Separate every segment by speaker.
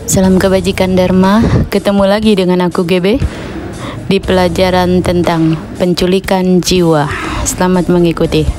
Speaker 1: Salam kebajikan Dharma, ketemu lagi dengan aku GB di pelajaran tentang penculikan jiwa. Selamat mengikuti.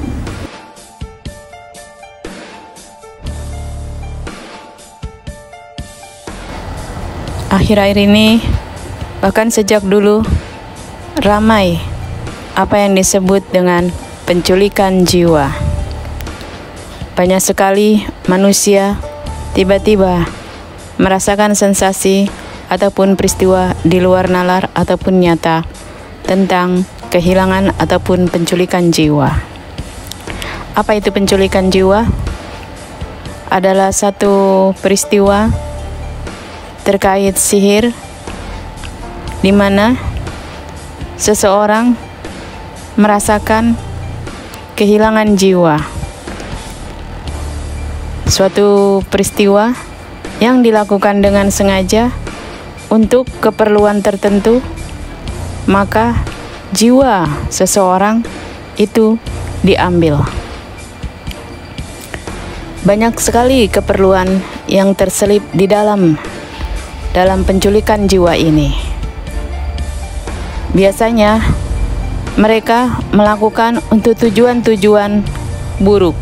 Speaker 1: Akhir-akhir ini, bahkan sejak dulu, ramai apa yang disebut dengan penculikan jiwa. Banyak sekali manusia tiba-tiba merasakan sensasi ataupun peristiwa di luar nalar ataupun nyata tentang kehilangan ataupun penculikan jiwa. Apa itu penculikan jiwa? Adalah satu peristiwa terkait sihir di mana seseorang merasakan kehilangan jiwa. Suatu peristiwa yang dilakukan dengan sengaja untuk keperluan tertentu, maka jiwa seseorang itu diambil. Banyak sekali keperluan yang terselip di dalam penculikan jiwa ini. Biasanya mereka melakukan untuk tujuan-tujuan buruk.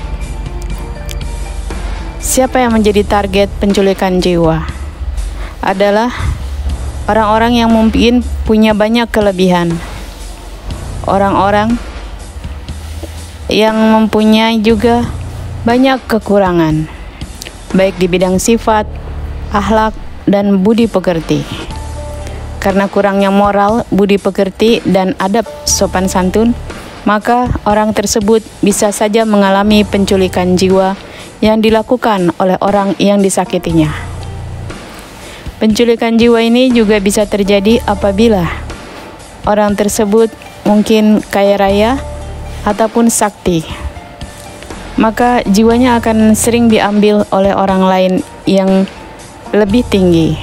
Speaker 1: Siapa yang menjadi target penculikan jiwa? Adalah orang-orang yang mungkin punya banyak kelebihan. Orang-orang yang mempunyai juga banyak kekurangan, baik di bidang sifat, akhlak, dan budi pekerti. Karena kurangnya moral, budi pekerti, dan adab sopan santun, maka orang tersebut bisa saja mengalami penculikan jiwa yang dilakukan oleh orang yang disakitinya. Penculikan jiwa ini juga bisa terjadi apabila orang tersebut mungkin kaya raya ataupun sakti. Maka jiwanya akan sering diambil oleh orang lain yang lebih tinggi.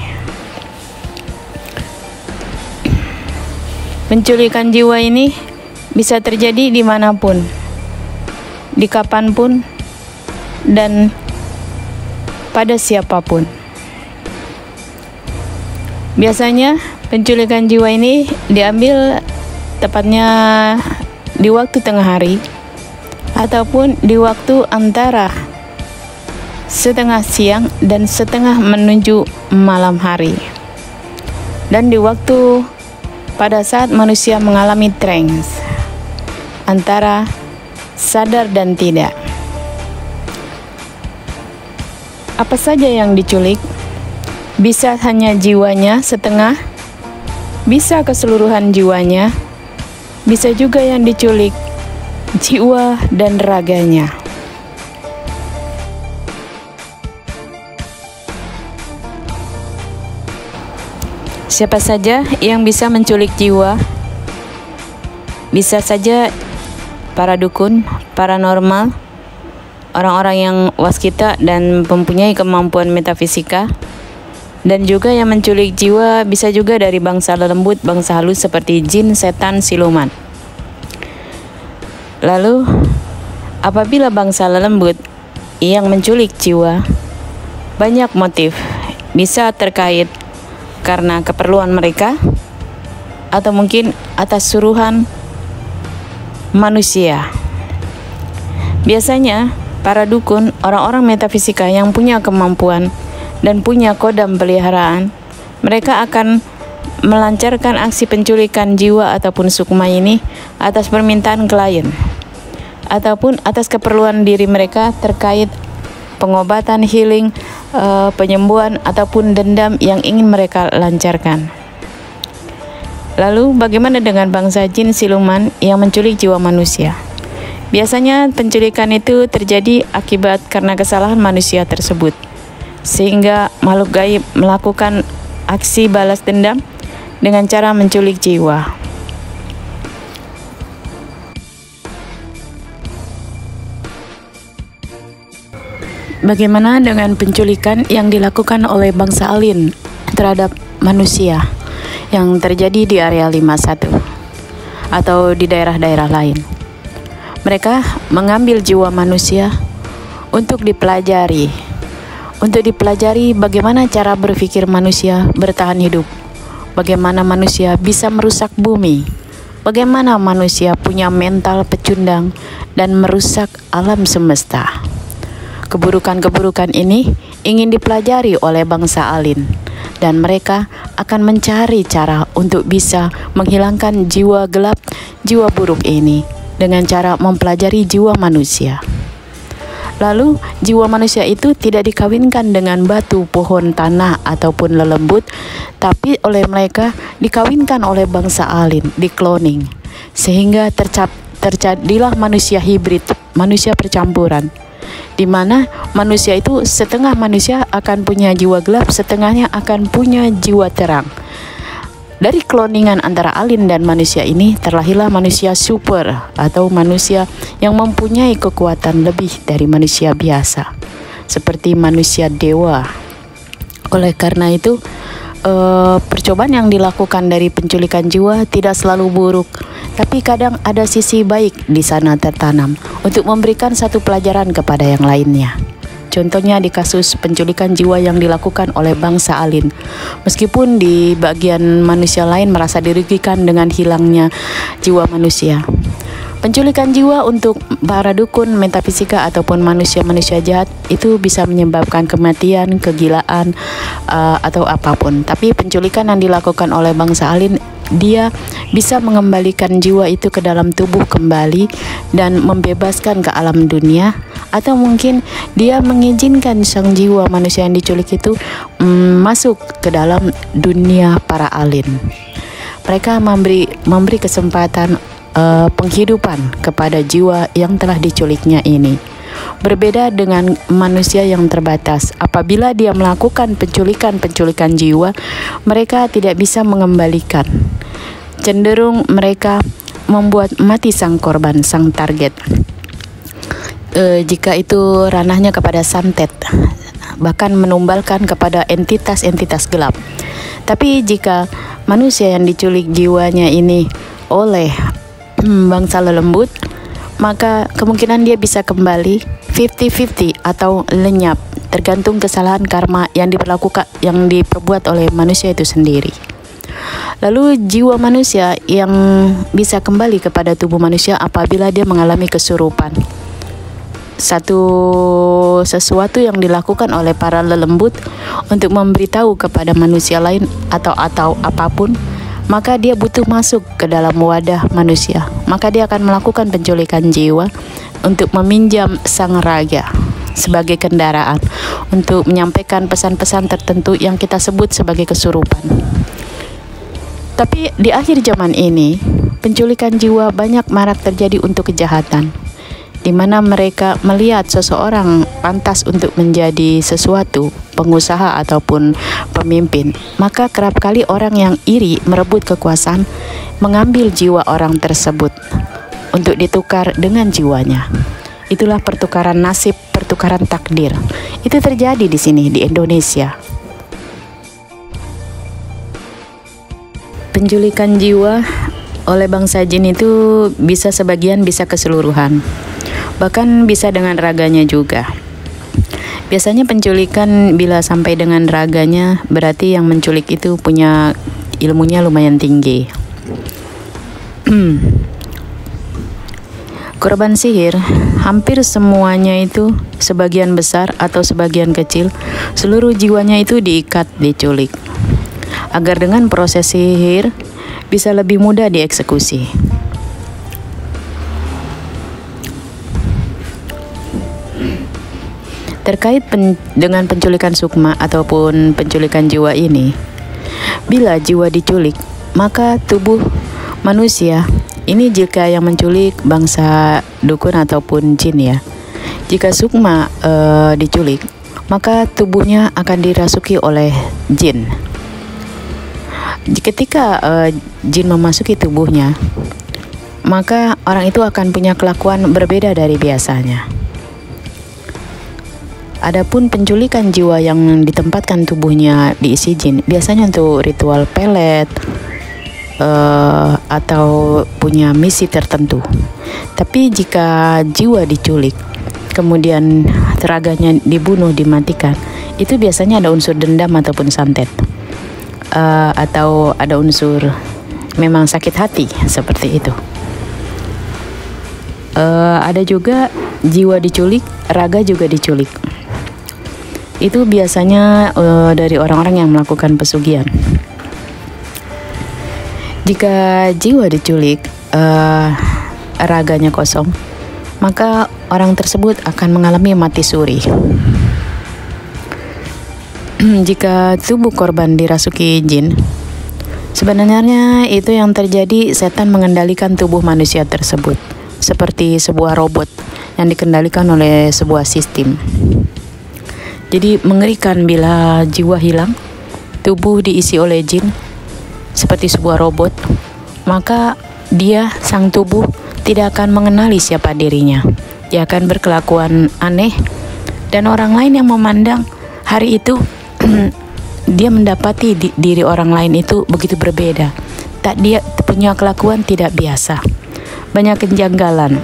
Speaker 1: Penculikan jiwa ini bisa terjadi dimanapun, di kapanpun, dan pada siapapun. Biasanya penculikan jiwa ini diambil tepatnya di waktu tengah hari ataupun di waktu antara setengah siang dan setengah menuju malam hari, dan di waktu pada saat manusia mengalami trance antara sadar dan tidak. Apa saja yang diculik? Bisa hanya jiwanya setengah, bisa keseluruhan jiwanya, bisa juga yang diculik jiwa dan raganya. Siapa saja yang bisa menculik jiwa? Bisa saja para dukun, paranormal, orang-orang yang waskita dan mempunyai kemampuan metafisika, dan juga yang menculik jiwa bisa juga dari bangsa lembut, bangsa halus seperti jin, setan, siluman. Lalu, apabila bangsa lembut yang menculik jiwa, banyak motif, bisa terkait karena keperluan mereka, atau mungkin atas suruhan manusia. Biasanya, para dukun, orang-orang metafisika yang punya kemampuan dan punya kodam peliharaan, mereka akan melancarkan aksi penculikan jiwa ataupun sukma ini atas permintaan klien, ataupun atas keperluan diri mereka terkait pengobatan, healing, penyembuhan, ataupun dendam yang ingin mereka lancarkan. Lalu, bagaimana dengan bangsa jin siluman yang menculik jiwa manusia? Biasanya penculikan itu terjadi akibat karena kesalahan manusia tersebut, sehingga makhluk gaib melakukan aksi balas dendam dengan cara menculik jiwa. Bagaimana dengan penculikan yang dilakukan oleh bangsa alien terhadap manusia yang terjadi di area 51 atau di daerah-daerah lain? Mereka mengambil jiwa manusia untuk dipelajari, untuk dipelajari bagaimana cara berpikir manusia bertahan hidup, bagaimana manusia bisa merusak bumi, bagaimana manusia punya mental pecundang dan merusak alam semesta. Keburukan-keburukan ini ingin dipelajari oleh bangsa Alin, dan mereka akan mencari cara untuk bisa menghilangkan jiwa gelap, jiwa buruk ini dengan cara mempelajari jiwa manusia. Lalu, jiwa manusia itu tidak dikawinkan dengan batu, pohon, tanah, ataupun lelembut, tapi oleh mereka dikawinkan oleh bangsa Alin, dikloning, sehingga terjadilah manusia hibrid, manusia percampuran, di mana manusia itu setengah manusia akan punya jiwa gelap, setengahnya akan punya jiwa terang. Dari kloningan antara Alin dan manusia ini terlahirlah manusia super atau manusia yang mempunyai kekuatan lebih dari manusia biasa, seperti manusia dewa. Oleh karena itu, percobaan yang dilakukan dari penculikan jiwa tidak selalu buruk, tapi kadang ada sisi baik di sana tertanam untuk memberikan satu pelajaran kepada yang lainnya. Contohnya di kasus penculikan jiwa yang dilakukan oleh bangsa Alin. Meskipun di bagian manusia lain merasa dirugikan dengan hilangnya jiwa manusia. Penculikan jiwa untuk para dukun metafisika ataupun manusia-manusia jahat itu bisa menyebabkan kematian, kegilaan, atau apapun. Tapi penculikan yang dilakukan oleh bangsa Alin, dia bisa mengembalikan jiwa itu ke dalam tubuh kembali dan membebaskan ke alam dunia. Atau mungkin dia mengizinkan sang jiwa manusia yang diculik itu masuk ke dalam dunia para Alin. Mereka memberi kesempatan penghidupan kepada jiwa yang telah diculiknya ini. Berbeda dengan manusia yang terbatas, apabila dia melakukan penculikan jiwa, mereka tidak bisa mengembalikan. Cenderung mereka membuat mati sang korban, sang target. Jika itu ranahnya kepada santet, bahkan menumbalkan kepada entitas-entitas gelap. Tapi jika manusia yang diculik jiwanya ini oleh bangsa lelembut, maka kemungkinan dia bisa kembali 50-50 atau lenyap, tergantung kesalahan karma yang diperbuat oleh manusia itu sendiri. Lalu jiwa manusia yang bisa kembali kepada tubuh manusia apabila dia mengalami kesurupan. Sesuatu yang dilakukan oleh para lelembut untuk memberitahu kepada manusia lain atau apapun, maka dia butuh masuk ke dalam wadah manusia. Maka dia akan melakukan penculikan jiwa untuk meminjam sang raga sebagai kendaraan untuk menyampaikan pesan-pesan tertentu yang kita sebut sebagai kesurupan. Tapi di akhir zaman ini, penculikan jiwa banyak marak terjadi untuk kejahatan, di mana mereka melihat seseorang pantas untuk menjadi sesuatu, pengusaha ataupun pemimpin, maka kerap kali orang yang iri merebut kekuasaan, mengambil jiwa orang tersebut untuk ditukar dengan jiwanya. Itulah pertukaran nasib, pertukaran takdir. Itu terjadi di sini, di Indonesia. Penculikan jiwa oleh bangsa jin itu bisa sebagian, bisa keseluruhan. Bahkan bisa dengan raganya juga. Biasanya penculikan bila sampai dengan raganya, berarti yang menculik itu punya ilmunya lumayan tinggi. Korban sihir, hampir semuanya itu, sebagian besar atau sebagian kecil, seluruh jiwanya itu diikat, diculik, agar dengan proses sihir bisa lebih mudah dieksekusi. Terkait dengan penculikan sukma ataupun penculikan jiwa ini, bila jiwa diculik, maka tubuh manusia, ini jika yang menculik bangsa dukun ataupun jin ya. Jika sukma diculik, maka tubuhnya akan dirasuki oleh jin. Ketika jin memasuki tubuhnya, maka orang itu akan punya kelakuan berbeda dari biasanya. Adapun penculikan jiwa yang ditempatkan tubuhnya diisi jin, biasanya untuk ritual pelet atau punya misi tertentu. Tapi jika jiwa diculik, kemudian raganya dibunuh, dimatikan, itu biasanya ada unsur dendam ataupun santet, atau ada unsur memang sakit hati seperti itu. Ada juga jiwa diculik, raga juga diculik. Itu biasanya dari orang-orang yang melakukan pesugihan. Jika jiwa diculik, raganya kosong, maka orang tersebut akan mengalami mati suri. Jika tubuh korban dirasuki jin, sebenarnya itu yang terjadi, setan mengendalikan tubuh manusia tersebut, seperti sebuah robot yang dikendalikan oleh sebuah sistem. Jadi mengerikan bila jiwa hilang, tubuh diisi oleh jin seperti sebuah robot, maka dia, sang tubuh, tidak akan mengenali siapa dirinya. Dia akan berkelakuan aneh, dan orang lain yang memandang hari itu dia mendapati diri orang lain itu begitu berbeda. Dia punya kelakuan tidak biasa, banyak kejanggalan.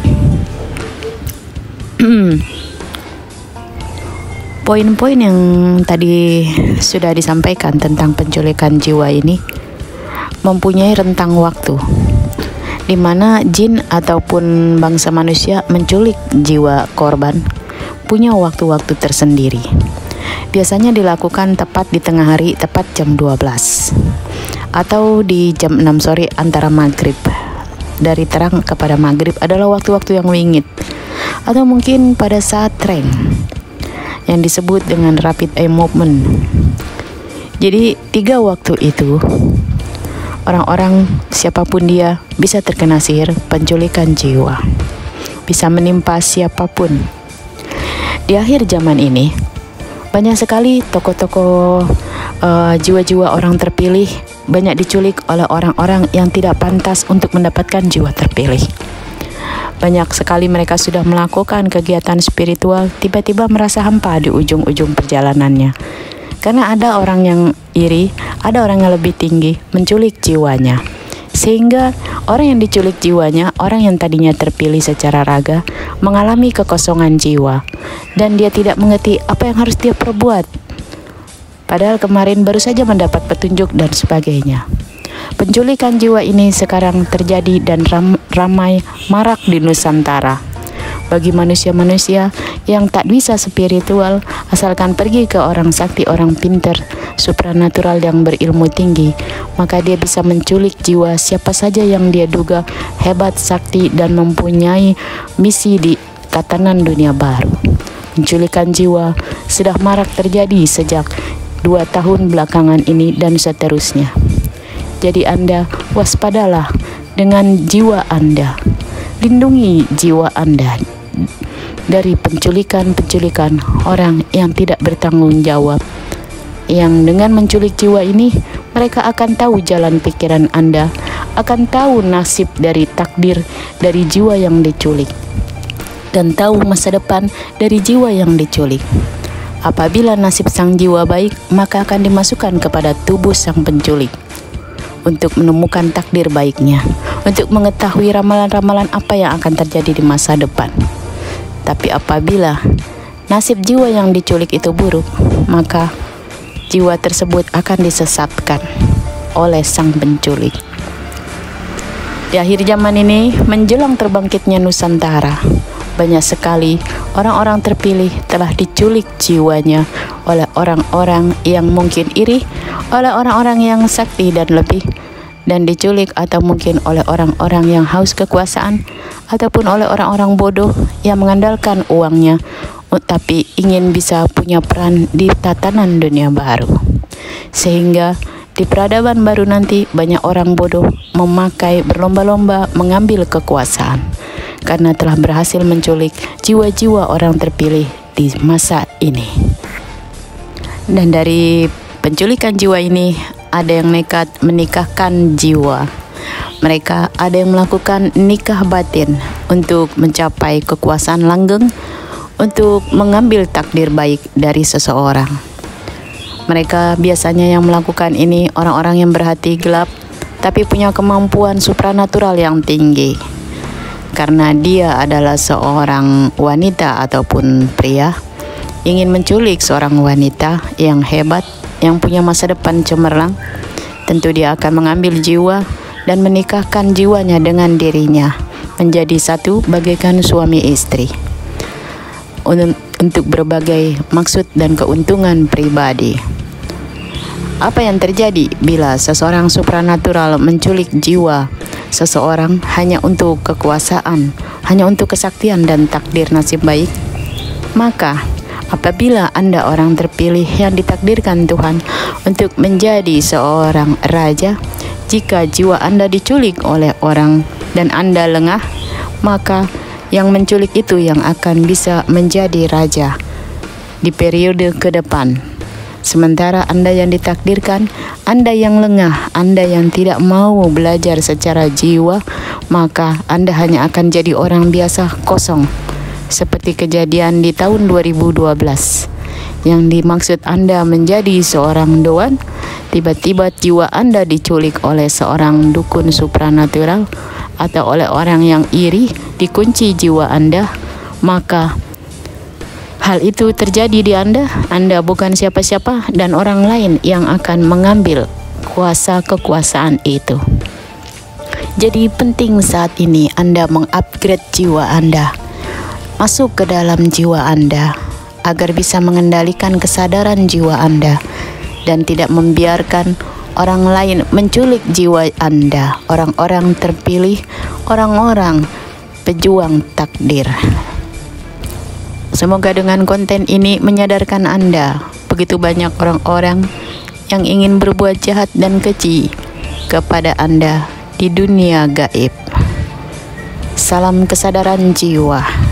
Speaker 1: Poin-poin yang tadi sudah disampaikan tentang penculikan jiwa ini mempunyai rentang waktu, di mana jin ataupun bangsa manusia menculik jiwa korban punya waktu-waktu tersendiri. Biasanya dilakukan tepat di tengah hari, tepat jam 12, atau di jam 6 sore antara maghrib. Dari terang kepada maghrib adalah waktu-waktu yang wingit, atau mungkin pada saat tren yang disebut dengan rapid eye movement. Jadi 3 waktu itu orang-orang siapapun dia bisa terkena sihir penculikan jiwa, bisa menimpa siapapun. Di akhir zaman ini banyak sekali tokoh-tokoh jiwa-jiwa orang terpilih banyak diculik oleh orang-orang yang tidak pantas untuk mendapatkan jiwa terpilih. Banyak sekali mereka sudah melakukan kegiatan spiritual, tiba-tiba merasa hampa di ujung-ujung perjalanannya. Karena ada orang yang iri, ada orang yang lebih tinggi menculik jiwanya. Sehingga orang yang diculik jiwanya, orang yang tadinya terpilih secara raga, mengalami kekosongan jiwa. Dan dia tidak mengerti apa yang harus dia perbuat. Padahal kemarin baru saja mendapat petunjuk dan sebagainya. Penculikan jiwa ini sekarang terjadi dan ramai marak di Nusantara. Bagi manusia-manusia yang tak bisa spiritual, asalkan pergi ke orang sakti, orang pintar, supranatural yang berilmu tinggi, maka dia bisa menculik jiwa siapa saja yang dia duga hebat, sakti, dan mempunyai misi di tatanan dunia baru. Penculikan jiwa sudah marak terjadi sejak 2 tahun belakangan ini dan seterusnya. Jadi Anda waspadalah dengan jiwa Anda. Lindungi jiwa Anda dari penculikan-penculikan orang yang tidak bertanggung jawab. Yang dengan menculik jiwa ini, mereka akan tahu jalan pikiran Anda, akan tahu nasib dari takdir dari jiwa yang diculik, dan tahu masa depan dari jiwa yang diculik. Apabila nasib sang jiwa baik, maka akan dimasukkan kepada tubuh sang penculik untuk menemukan takdir baiknya, untuk mengetahui ramalan-ramalan apa yang akan terjadi di masa depan. Tapi apabila nasib jiwa yang diculik itu buruk, maka jiwa tersebut akan disesatkan oleh sang penculik. Di akhir zaman ini, menjelang terbangkitnya Nusantara, banyak sekali orang-orang terpilih telah diculik jiwanya oleh orang-orang yang mungkin iri, oleh orang-orang yang sakti dan lebih, dan diculik atau mungkin oleh orang-orang yang haus kekuasaan, ataupun oleh orang-orang bodoh yang mengandalkan uangnya tapi ingin bisa punya peran di tatanan dunia baru. Sehingga di peradaban baru nanti banyak orang bodoh memakai berlomba-lomba mengambil kekuasaan karena telah berhasil menculik jiwa-jiwa orang terpilih di masa ini. Dan dari penculikan jiwa ini ada yang nekat menikahkan jiwa. Mereka ada yang melakukan nikah batin untuk mencapai kekuasaan langgeng, untuk mengambil takdir baik dari seseorang. Mereka biasanya yang melakukan ini orang-orang yang berhati gelap tapi punya kemampuan supranatural yang tinggi. Karena dia adalah seorang wanita ataupun pria ingin menculik seorang wanita yang hebat, yang punya masa depan cemerlang, tentu dia akan mengambil jiwa dan menikahkan jiwanya dengan dirinya, menjadi satu bagaikan suami istri, untuk berbagai maksud dan keuntungan pribadi. Apa yang terjadi bila seseorang supranatural menculik jiwa seseorang hanya untuk kekuasaan, hanya untuk kesaktian dan takdir nasib baik? Maka, apabila Anda orang terpilih yang ditakdirkan Tuhan untuk menjadi seorang raja, jika jiwa Anda diculik oleh orang dan Anda lengah, maka yang menculik itu yang akan bisa menjadi raja di periode ke depan. Sementara Anda yang ditakdirkan, Anda yang lengah, Anda yang tidak mau belajar secara jiwa, maka Anda hanya akan jadi orang biasa kosong. Seperti kejadian di tahun 2012. Yang dimaksud Anda menjadi seorang doan, tiba-tiba jiwa Anda diculik oleh seorang dukun supranatural atau oleh orang yang iri, dikunci jiwa Anda, maka hal itu terjadi di Anda bukan siapa-siapa dan orang lain yang akan mengambil kuasa kekuasaan itu. Jadi penting saat ini Anda mengupgrade jiwa Anda, masuk ke dalam jiwa Anda, agar bisa mengendalikan kesadaran jiwa Anda dan tidak membiarkan orang lain menculik jiwa Anda, orang-orang terpilih, orang-orang pejuang takdir. Semoga dengan konten ini menyadarkan Anda, begitu banyak orang-orang yang ingin berbuat jahat dan keji kepada Anda di dunia gaib. Salam kesadaran jiwa.